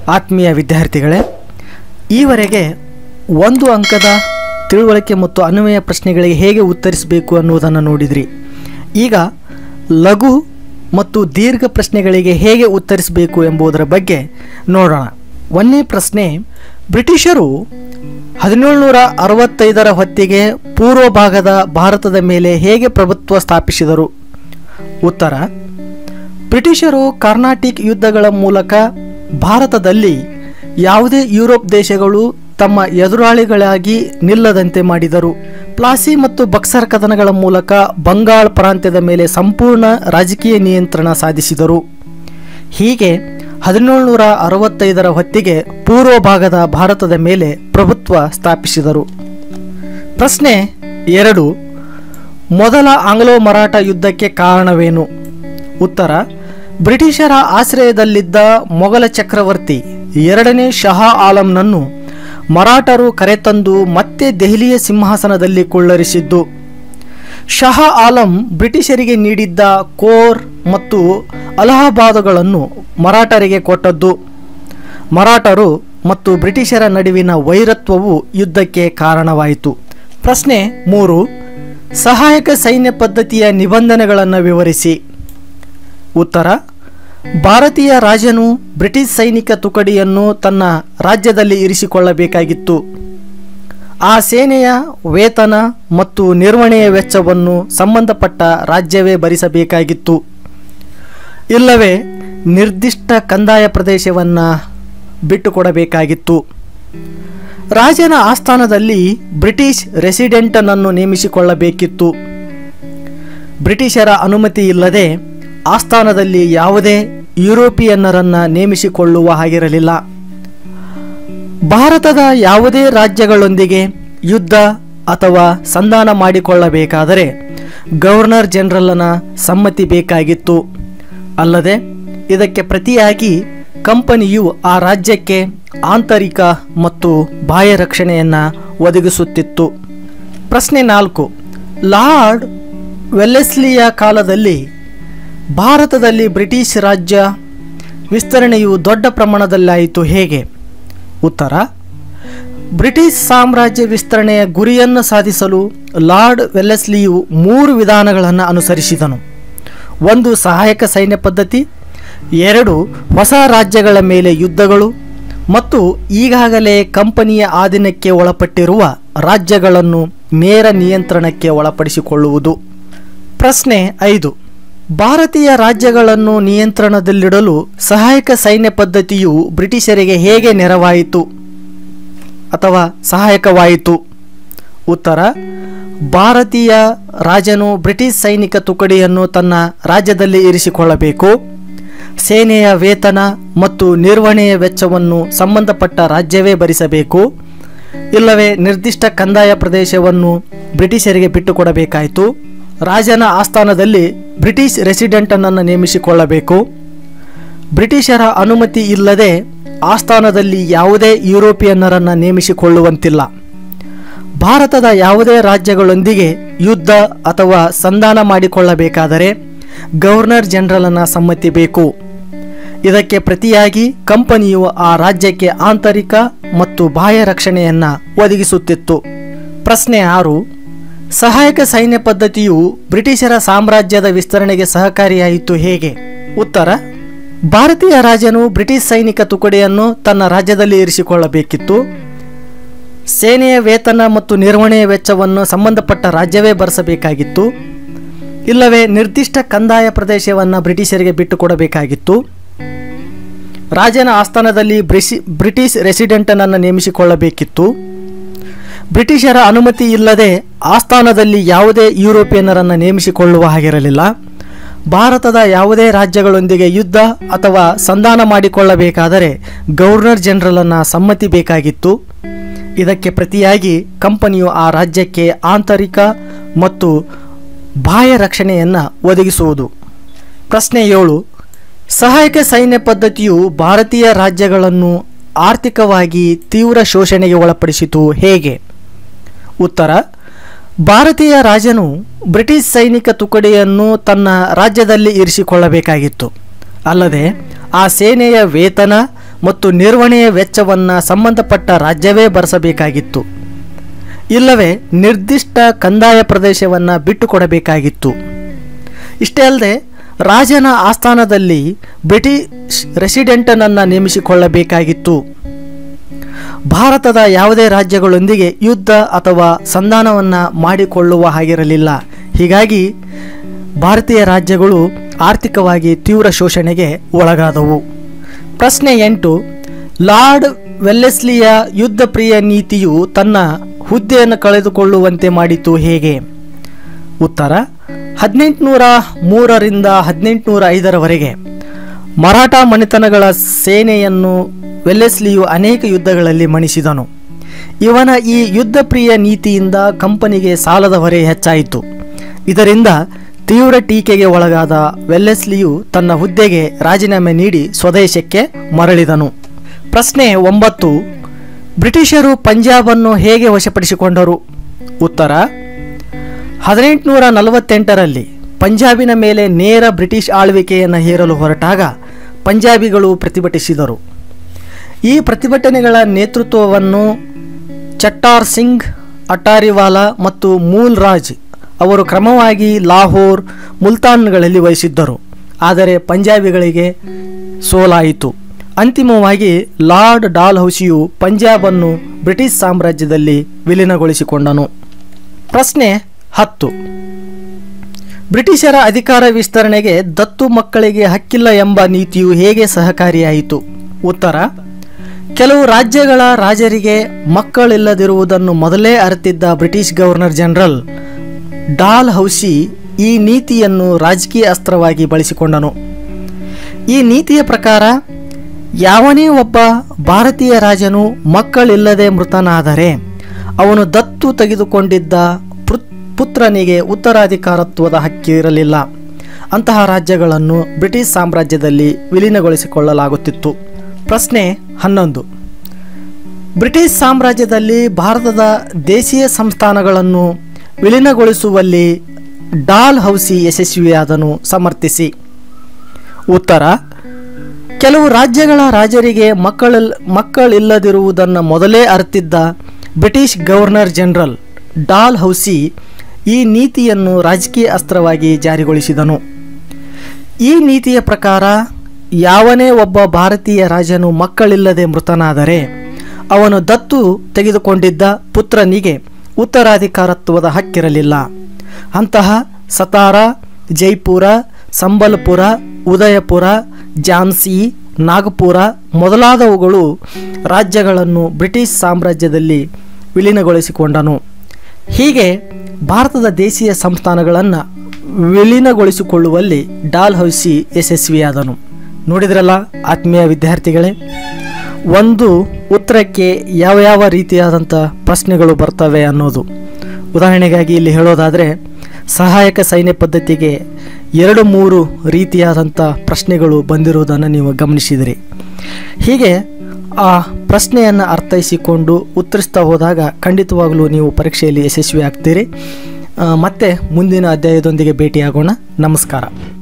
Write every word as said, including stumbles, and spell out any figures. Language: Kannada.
ಆತ್ಮೀಯ ವಿದ್ಯಾರ್ಥಿಗಳೇ, ಈವರೆಗೆ ಒಂದು ಅಂಕದ ತಿಳುವಳಿಕೆ ಮತ್ತು ಅನ್ವಯ ಪ್ರಶ್ನೆಗಳಿಗೆ ಹೇಗೆ ಉತ್ತರಿಸಬೇಕು ಅನ್ನುವುದನ್ನು ನೋಡಿದ್ರಿ. ಈಗ ಲಘು ಮತ್ತು ದೀರ್ಘ ಪ್ರಶ್ನೆಗಳಿಗೆ ಹೇಗೆ ಉತ್ತರಿಸಬೇಕು ಎಂಬುದರ ಬಗ್ಗೆ ನೋಡೋಣ. ಒಂದನೇ ಪ್ರಶ್ನೆ, ಬ್ರಿಟಿಷರು ಹದಿನೇಳುನೂರ ಅರವತ್ತೈದರ ಹೊತ್ತಿಗೆ ಪೂರ್ವ ಭಾಗದ ಭಾರತದ ಮೇಲೆ ಹೇಗೆ ಪ್ರಭುತ್ವ ಸ್ಥಾಪಿಸಿದರು? ಉತ್ತರ, ಬ್ರಿಟಿಷರು ಕಾರ್ನಾಟಿಕ್ ಯುದ್ಧಗಳ ಮೂಲಕ ಭಾರತದಲ್ಲಿ ಯಾವುದೇ ಯುರೋಪ್ ದೇಶಗಳು ತಮ್ಮ ಎದುರಾಳಿಗಳಾಗಿ ನಿಲ್ಲದಂತೆ ಮಾಡಿದರು. ಪ್ಲಾಸಿ ಮತ್ತು ಬಕ್ಸರ್ ಕದನಗಳ ಮೂಲಕ ಬಂಗಾಳ ಪ್ರಾಂತ್ಯದ ಮೇಲೆ ಸಂಪೂರ್ಣ ರಾಜಕೀಯ ನಿಯಂತ್ರಣ ಸಾಧಿಸಿದರು. ಹೀಗೆ ಹದಿನೇಳುನೂರ ಅರವತ್ತೈದರ ಹೊತ್ತಿಗೆ ಪೂರ್ವ ಭಾಗದ ಭಾರತದ ಮೇಲೆ ಪ್ರಭುತ್ವ ಸ್ಥಾಪಿಸಿದರು. ಪ್ರಶ್ನೆ ಎರಡು, ಮೊದಲ ಆಂಗ್ಲೋ ಮರಾಠ ಯುದ್ಧಕ್ಕೆ ಕಾರಣವೇನು? ಉತ್ತರ, ಬ್ರಿಟಿಷರ ಆಶ್ರಯದಲ್ಲಿದ್ದ ಮೊಘಲ ಚಕ್ರವರ್ತಿ ಎರಡನೇ ಶಹಾ ಆಲಂನನ್ನು ಮರಾಠರು ಕರೆತಂದು ಮತ್ತೆ ದೆಹಲಿಯ ಸಿಂಹಾಸನದಲ್ಲಿ ಕುಳ್ಳರಿಸಿದ್ದು. ಶಹಾ ಆಲಂ ಬ್ರಿಟಿಷರಿಗೆ ನೀಡಿದ್ದ ಕೋರ್ ಮತ್ತು ಅಲಹಾಬಾದ್ಗಳನ್ನು ಮರಾಠರಿಗೆ ಕೊಟ್ಟದ್ದು. ಮರಾಠರು ಮತ್ತು ಬ್ರಿಟಿಷರ ನಡುವಿನ ವೈರತ್ವವು ಯುದ್ಧಕ್ಕೆ ಕಾರಣವಾಯಿತು. ಪ್ರಶ್ನೆ ಮೂರು, ಸಹಾಯಕ ಸೈನ್ಯ ಪದ್ಧತಿಯ ನಿಬಂಧನೆಗಳನ್ನು ವಿವರಿಸಿ. ಉತ್ತರ, ಭಾರತೀಯ ರಾಜನು ಬ್ರಿಟಿಷ್ ಸೈನಿಕ ತುಕಡಿಯನ್ನು ತನ್ನ ರಾಜ್ಯದಲ್ಲಿ ಇರಿಸಿಕೊಳ್ಳಬೇಕಾಗಿತ್ತು. ಆ ಸೇನೆಯ ವೇತನ ಮತ್ತು ನಿರ್ವಹಣೆಯ ವೆಚ್ಚವನ್ನು ಸಂಬಂಧಪಟ್ಟ ರಾಜ್ಯವೇ ಭರಿಸಬೇಕಾಗಿತ್ತು. ಇಲ್ಲವೇ ನಿರ್ದಿಷ್ಟ ಕಂದಾಯ ಪ್ರದೇಶವನ್ನು ಬಿಟ್ಟುಕೊಡಬೇಕಾಗಿತ್ತು. ರಾಜನ ಆಸ್ಥಾನದಲ್ಲಿ ಬ್ರಿಟಿಷ್ ರೆಸಿಡೆಂಟನನ್ನು ನೇಮಿಸಿಕೊಳ್ಳಬೇಕಿತ್ತು. ಬ್ರಿಟಿಷರ ಅನುಮತಿ ಇಲ್ಲದೆ ಆಸ್ಥಾನದಲ್ಲಿ ಯಾವುದೇ ಯುರೋಪಿಯನ್ನರನ್ನು ನೇಮಿಸಿಕೊಳ್ಳುವ ಹಾಗಿರಲಿಲ್ಲ. ಭಾರತದ ಯಾವುದೇ ರಾಜ್ಯಗಳೊಂದಿಗೆ ಯುದ್ಧ ಅಥವಾ ಸಂಧಾನ ಮಾಡಿಕೊಳ್ಳಬೇಕಾದರೆ ಗವರ್ನರ್ ಜನರಲ್ನ ಸಮ್ಮತಿ ಬೇಕಾಗಿತ್ತು. ಅಲ್ಲದೆ ಇದಕ್ಕೆ ಪ್ರತಿಯಾಗಿ ಕಂಪನಿಯು ಆ ರಾಜ್ಯಕ್ಕೆ ಆಂತರಿಕ ಮತ್ತು ಬಾಹ್ಯ ರಕ್ಷಣೆಯನ್ನು ಒದಗಿಸುತ್ತಿತ್ತು. ಪ್ರಶ್ನೆ ನಾಲ್ಕು, ಲಾರ್ಡ್ ವೆಲ್ಲೆಸ್ಲಿಯ ಕಾಲದಲ್ಲಿ ಭಾರತದಲ್ಲಿ ಬ್ರಿಟಿಷ್ ರಾಜ್ಯ ವಿಸ್ತರಣೆಯು ದೊಡ್ಡ ಪ್ರಮಾಣದಲ್ಲಾಯಿತು ಹೇಗೆ? ಉತ್ತರ, ಬ್ರಿಟಿಷ್ ಸಾಮ್ರಾಜ್ಯ ವಿಸ್ತರಣೆಯ ಗುರಿಯನ್ನು ಸಾಧಿಸಲು ಲಾರ್ಡ್ ವೆಲ್ಲೆಸ್ಲಿಯು ಮೂರು ವಿಧಾನಗಳನ್ನು ಅನುಸರಿಸಿದನು. ಒಂದು, ಸಹಾಯಕ ಸೈನ್ಯ ಪದ್ಧತಿ. ಎರಡು, ಹೊಸ ರಾಜ್ಯಗಳ ಮೇಲೆ ಯುದ್ಧಗಳು. ಮತ್ತು ಈಗಾಗಲೇ ಕಂಪನಿಯ ಆಧೀನಕ್ಕೆ ಒಳಪಟ್ಟಿರುವ ರಾಜ್ಯಗಳನ್ನು ನೇರ ನಿಯಂತ್ರಣಕ್ಕೆ ಒಳಪಡಿಸಿಕೊಳ್ಳುವುದು. ಪ್ರಶ್ನೆ ಐದು, ಭಾರತೀಯ ರಾಜ್ಯಗಳನ್ನು ನಿಯಂತ್ರಣದಲ್ಲಿಡಲು ಸಹಾಯಕ ಸೈನ್ಯ ಪದ್ಧತಿಯು ಬ್ರಿಟಿಷರಿಗೆ ಹೇಗೆ ನೆರವಾಯಿತು ಅಥವಾ ಸಹಾಯಕವಾಯಿತು? ಉತ್ತರ, ಭಾರತೀಯ ರಾಜನು ಬ್ರಿಟಿಷ್ ಸೈನಿಕ ತುಕಡಿಯನ್ನು ತನ್ನ ರಾಜ್ಯದಲ್ಲಿ ಇರಿಸಿಕೊಳ್ಳಬೇಕು. ಸೇನೆಯ ವೇತನ ಮತ್ತು ನಿರ್ವಹಣೆಯ ವೆಚ್ಚವನ್ನು ಸಂಬಂಧಪಟ್ಟ ರಾಜ್ಯವೇ ಭರಿಸಬೇಕು. ಇಲ್ಲವೇ ನಿರ್ದಿಷ್ಟ ಕಂದಾಯ ಪ್ರದೇಶವನ್ನು ಬ್ರಿಟಿಷರಿಗೆ ಬಿಟ್ಟುಕೊಡಬೇಕಾಯಿತು. ರಾಜನ ಆಸ್ಥಾನದಲ್ಲಿ ಬ್ರಿಟಿಷ್ ರೆಸಿಡೆಂಟನನ್ನು ನೇಮಿಸಿಕೊಳ್ಳಬೇಕು. ಬ್ರಿಟಿಷರ ಅನುಮತಿ ಇಲ್ಲದೆ ಆಸ್ಥಾನದಲ್ಲಿ ಯಾವುದೇ ಯುರೋಪಿಯನ್ನರನ್ನು ನೇಮಿಸಿಕೊಳ್ಳುವಂತಿಲ್ಲ. ಭಾರತದ ಯಾವುದೇ ರಾಜ್ಯಗಳೊಂದಿಗೆ ಯುದ್ಧ ಅಥವಾ ಸಂಧಾನ ಮಾಡಿಕೊಳ್ಳಬೇಕಾದರೆ ಗವರ್ನರ್ ಜನರಲ್ನ ಸಮ್ಮತಿ ಬೇಕು. ಇದಕ್ಕೆ ಪ್ರತಿಯಾಗಿ ಕಂಪನಿಯು ಆ ರಾಜ್ಯಕ್ಕೆ ಆಂತರಿಕ ಮತ್ತು ಬಾಹ್ಯ ರಕ್ಷಣೆಯನ್ನು ಒದಗಿಸುತ್ತಿತ್ತು. ಪ್ರಶ್ನೆ ಆರು, ಸಹಾಯಕ ಸೈನ್ಯ ಪದ್ಧತಿಯು ಬ್ರಿಟಿಷರ ಸಾಮ್ರಾಜ್ಯದ ವಿಸ್ತರಣೆಗೆ ಸಹಕಾರಿಯಾಯಿತು ಹೇಗೆ? ಉತ್ತರ, ಭಾರತೀಯ ರಾಜನು ಬ್ರಿಟಿಷ್ ಸೈನಿಕ ತುಕಡಿಯನ್ನು ತನ್ನ ರಾಜ್ಯದಲ್ಲಿ ಇರಿಸಿಕೊಳ್ಳಬೇಕಿತ್ತು. ಸೇನೆಯ ವೇತನ ಮತ್ತು ನಿರ್ವಹಣೆಯ ವೆಚ್ಚವನ್ನು ಸಂಬಂಧಪಟ್ಟ ರಾಜ್ಯವೇ ಭರಿಸಬೇಕಾಗಿತ್ತು. ಇಲ್ಲವೇ ನಿರ್ದಿಷ್ಟ ಕಂದಾಯ ಪ್ರದೇಶವನ್ನು ಬ್ರಿಟಿಷರಿಗೆ ಬಿಟ್ಟುಕೊಡಬೇಕಾಗಿತ್ತು. ರಾಜನ ಆಸ್ಥಾನದಲ್ಲಿ ಬ್ರಿಸಿ ಬ್ರಿಟಿಷ್ ರೆಸಿಡೆಂಟನನ್ನು ನೇಮಿಸಿಕೊಳ್ಳಬೇಕಿತ್ತು. ಬ್ರಿಟಿಷರ ಅನುಮತಿ ಇಲ್ಲದೆ ಆಸ್ಥಾನದಲ್ಲಿ ಯಾವುದೇ ಯುರೋಪಿಯನ್ನರನ್ನು ನೇಮಿಸಿಕೊಳ್ಳುವ ಹಾಗಿರಲಿಲ್ಲ. ಭಾರತದ ಯಾವುದೇ ರಾಜ್ಯಗಳೊಂದಿಗೆ ಯುದ್ಧ ಅಥವಾ ಸಂಧಾನ ಮಾಡಿಕೊಳ್ಳಬೇಕಾದರೆ ಗವರ್ನರ್ ಜನರಲ್ನ ಸಮ್ಮತಿ ಬೇಕಾಗಿತ್ತು. ಇದಕ್ಕೆ ಪ್ರತಿಯಾಗಿ ಕಂಪನಿಯು ಆ ರಾಜ್ಯಕ್ಕೆ ಆಂತರಿಕ ಮತ್ತು ಬಾಹ್ಯ ರಕ್ಷಣೆಯನ್ನು ಒದಗಿಸುವುದು. ಪ್ರಶ್ನೆ ಏಳು, ಸಹಾಯಕ ಸೈನ್ಯ ಪದ್ಧತಿಯು ಭಾರತೀಯ ರಾಜ್ಯಗಳನ್ನು ಆರ್ಥಿಕವಾಗಿ ತೀವ್ರ ಶೋಷಣೆಗೆ ಒಳಪಡಿಸಿತು ಹೇಗೆ? ಉತ್ತರ, ಭಾರತೀಯ ರಾಜನು ಬ್ರಿಟಿಷ್ ಸೈನಿಕ ತುಕಡಿಯನ್ನು ತನ್ನ ರಾಜ್ಯದಲ್ಲಿ ಇರಿಸಿಕೊಳ್ಳಬೇಕಾಗಿತ್ತು. ಅಲ್ಲದೆ ಆ ಸೇನೆಯ ವೇತನ ಮತ್ತು ನಿರ್ವಹಣೆಯ ವೆಚ್ಚವನ್ನು ಸಂಬಂಧಪಟ್ಟ ರಾಜ್ಯವೇ ಭರಿಸಬೇಕಾಗಿತ್ತು, ಇಲ್ಲವೇ ನಿರ್ದಿಷ್ಟ ಕಂದಾಯ ಪ್ರದೇಶವನ್ನು ಬಿಟ್ಟುಕೊಡಬೇಕಾಗಿತ್ತು. ಇಷ್ಟೇ ಅಲ್ಲದೆ ರಾಜನ ಆಸ್ಥಾನದಲ್ಲಿ ಬ್ರಿಟಿಷ್ ರೆಸಿಡೆಂಟನನ್ನು ನೇಮಿಸಿಕೊಳ್ಳಬೇಕಾಗಿತ್ತು. ಭಾರತದ ಯಾವುದೇ ರಾಜ್ಯಗಳೊಂದಿಗೆ ಯುದ್ಧ ಅಥವಾ ಸಂಧಾನವನ್ನು ಮಾಡಿಕೊಳ್ಳುವ ಹಾಗಿರಲಿಲ್ಲ. ಹೀಗಾಗಿ ಭಾರತೀಯ ರಾಜ್ಯಗಳು ಆರ್ಥಿಕವಾಗಿ ತೀವ್ರ ಶೋಷಣೆಗೆ ಒಳಗಾದವು. ಪ್ರಶ್ನೆ ಎಂಟು. ಲಾರ್ಡ್ ವೆಲ್ಲೆಸ್ಲಿಯ ಯುದ್ಧ ಪ್ರಿಯ ನೀತಿಯು ತನ್ನ ಹುದ್ದೆಯನ್ನು ಕಳೆದುಕೊಳ್ಳುವಂತೆ ಮಾಡಿತು ಹೇಗೆ? ಉತ್ತರ: ಹದಿನೆಂಟುನೂರ ಮೂರರಿಂದ ಹದಿನೆಂಟುನೂರ ಐದರವರೆಗೆ ಮರಾಠ ಮನೆತನಗಳ ಸೇನೆಯನ್ನು ವೆಲ್ಲೆಸ್ಲಿಯು ಅನೇಕ ಯುದ್ಧಗಳಲ್ಲಿ ಮಣಿಸಿದನು. ಇವನ ಈ ಯುದ್ಧ ಪ್ರಿಯ ನೀತಿಯಿಂದ ಕಂಪನಿಗೆ ಸಾಲದ ಹೊರೆ ಹೆಚ್ಚಾಯಿತು. ಇದರಿಂದ ತೀವ್ರ ಟೀಕೆಗೆ ಒಳಗಾದ ವೆಲ್ಲೆಸ್ಲಿಯು ತನ್ನ ಹುದ್ದೆಗೆ ರಾಜೀನಾಮೆ ನೀಡಿ ಸ್ವದೇಶಕ್ಕೆ ಮರಳಿದನು. ಪ್ರಶ್ನೆ ಒಂಬತ್ತು. ಬ್ರಿಟಿಷರು ಪಂಜಾಬನ್ನು ಹೇಗೆ ವಶಪಡಿಸಿಕೊಂಡರು? ಉತ್ತರ: ಹದಿನೆಂಟುನೂರ ನಲವತ್ತೆಂಟರಲ್ಲಿ ಪಂಜಾಬಿನ ಮೇಲೆ ನೇರ ಬ್ರಿಟಿಷ್ ಆಳ್ವಿಕೆಯನ್ನು ಹೇರಲು ಹೊರಟಾಗ ಪಂಜಾಬಿಗಳು ಪ್ರತಿಭಟಿಸಿದರು. ಈ ಪ್ರತಿಭಟನೆಗಳ ನೇತೃತ್ವವನ್ನು ಚಟ್ಟಾರ್ ಸಿಂಗ್, ಅಟಾರಿವಾಲಾ ಮತ್ತು ಮೂಲ್ ರಾಜ್ ಅವರು ಕ್ರಮವಾಗಿ ಲಾಹೋರ್, ಮುಲ್ತಾನ್ಗಳಲ್ಲಿ ವಹಿಸಿದ್ದರು. ಆದರೆ ಪಂಜಾಬಿಗಳಿಗೆ ಸೋಲಾಯಿತು. ಅಂತಿಮವಾಗಿ ಲಾರ್ಡ್ ಡಾಲ್ಹೌಸಿಯು ಪಂಜಾಬನ್ನು ಬ್ರಿಟಿಷ್ ಸಾಮ್ರಾಜ್ಯದಲ್ಲಿ ವಿಲೀನಗೊಳಿಸಿಕೊಂಡನು. ಪ್ರಶ್ನೆ ಹತ್ತು. ಬ್ರಿಟಿಷರ ಅಧಿಕಾರ ವಿಸ್ತರಣೆಗೆ ದತ್ತು ಮಕ್ಕಳಿಗೆ ಹಕ್ಕಿಲ್ಲ ಎಂಬ ನೀತಿಯು ಹೇಗೆ ಸಹಕಾರಿಯಾಯಿತು? ಉತ್ತರ: ಕೆಲವು ರಾಜ್ಯಗಳ ರಾಜರಿಗೆ ಮಕ್ಕಳಿಲ್ಲದಿರುವುದನ್ನು ಮೊದಲೇ ಅರಿತಿದ್ದ ಬ್ರಿಟಿಷ್ ಗವರ್ನರ್ ಜನರಲ್ ಡಾಲ್ಹೌಸಿ ಈ ನೀತಿಯನ್ನು ರಾಜಕೀಯ ಅಸ್ತ್ರವಾಗಿ ಬಳಸಿಕೊಂಡನು. ಈ ನೀತಿಯ ಪ್ರಕಾರ ಯಾವನೇ ಒಬ್ಬ ಭಾರತೀಯ ರಾಜನು ಮಕ್ಕಳಿಲ್ಲದೆ ಮೃತನಾದರೆ ಅವನು ದತ್ತು ತೆಗೆದುಕೊಂಡಿದ್ದ ಪುತ್ರನಿಗೆ ಉತ್ತರಾಧಿಕಾರತ್ವದ ಹಕ್ಕಿರಲಿಲ್ಲ. ಅಂತಹ ರಾಜ್ಯಗಳನ್ನು ಬ್ರಿಟಿಷ್ ಸಾಮ್ರಾಜ್ಯದಲ್ಲಿ ವಿಲೀನಗೊಳಿಸಿಕೊಳ್ಳಲಾಗುತ್ತಿತ್ತು. ಪ್ರಶ್ನೆ ಹನ್ನೊಂದು. ಬ್ರಿಟಿಷ್ ಸಾಮ್ರಾಜ್ಯದಲ್ಲಿ ಭಾರತದ ದೇಶೀಯ ಸಂಸ್ಥಾನಗಳನ್ನು ವಿಲೀನಗೊಳಿಸುವಲ್ಲಿ ಡಾಲ್ಹೌಸಿ ಯಶಸ್ವಿಯಾದನು. ಸಮರ್ಥಿಸಿ. ಉತ್ತರ: ಕೆಲವು ರಾಜ್ಯಗಳ ರಾಜರಿಗೆ ಮಕ್ಕಳ ಮಕ್ಕಳಿಲ್ಲದಿರುವುದನ್ನು ಮೊದಲೇ ಅರಿತಿದ್ದ ಬ್ರಿಟಿಷ್ ಗವರ್ನರ್ ಜನರಲ್ ಡಾಲ್ಹೌಸಿ ಈ ನೀತಿಯನ್ನು ರಾಜಕೀಯ ಅಸ್ತ್ರವಾಗಿ ಜಾರಿಗೊಳಿಸಿದನು. ಈ ನೀತಿಯ ಪ್ರಕಾರ ಯಾವನೇ ಒಬ್ಬ ಭಾರತೀಯ ರಾಜನು ಮಕ್ಕಳಿಲ್ಲದೆ ಮೃತನಾದರೆ ಅವನು ದತ್ತು ತೆಗೆದುಕೊಂಡಿದ್ದ ಪುತ್ರನಿಗೆ ಉತ್ತರಾಧಿಕಾರತ್ವದ ಹಕ್ಕಿರಲಿಲ್ಲ. ಅಂತಹ ಸತಾರ, ಜೈಪುರ, ಸಂಬಲ್ಪುರ, ಉದಯಪುರ, ಝಾನ್ಸಿ, ನಾಗಪುರ ಮೊದಲಾದವುಗಳು ರಾಜ್ಯಗಳನ್ನು ಬ್ರಿಟಿಷ್ ಸಾಮ್ರಾಜ್ಯದಲ್ಲಿ ವಿಲೀನಗೊಳಿಸಿಕೊಂಡನು. ಹೀಗೆ ಭಾರತದ ದೇಶೀಯ ಸಂಸ್ಥಾನಗಳನ್ನು ವಿಲೀನಗೊಳಿಸಿಕೊಳ್ಳುವಲ್ಲಿ ಡಾಲ್ಹೌಸಿ ಯಶಸ್ವಿಯಾದನು. ನೋಡಿದ್ರಲ್ಲ ಆತ್ಮೀಯ ವಿದ್ಯಾರ್ಥಿಗಳೇ, ಒಂದು ಉತ್ತರಕ್ಕೆ ಯಾವ ಯಾವ ರೀತಿಯಾದಂಥ ಪ್ರಶ್ನೆಗಳು ಬರ್ತವೆ ಅನ್ನೋದು. ಉದಾಹರಣೆಗಾಗಿ ಇಲ್ಲಿ ಹೇಳೋದಾದರೆ ಸಹಾಯಕ ಸೈನ್ಯ ಪದ್ಧತಿಗೆ ಎರಡು ಮೂರು ರೀತಿಯಾದಂಥ ಪ್ರಶ್ನೆಗಳು ಬಂದಿರುವುದನ್ನು ನೀವು ಗಮನಿಸಿದಿರಿ. ಹೀಗೆ ಆ ಪ್ರಶ್ನೆಯನ್ನು ಅರ್ಥೈಸಿಕೊಂಡು ಉತ್ತರಿಸ್ತಾ ಹೋದಾಗ ಖಂಡಿತವಾಗಲೂ ನೀವು ಪರೀಕ್ಷೆಯಲ್ಲಿ ಯಶಸ್ವಿ ಆಗ್ತೀರಿ. ಮತ್ತೆ ಮುಂದಿನ ಅಧ್ಯಾಯದೊಂದಿಗೆ ಭೇಟಿಯಾಗೋಣ. ನಮಸ್ಕಾರ.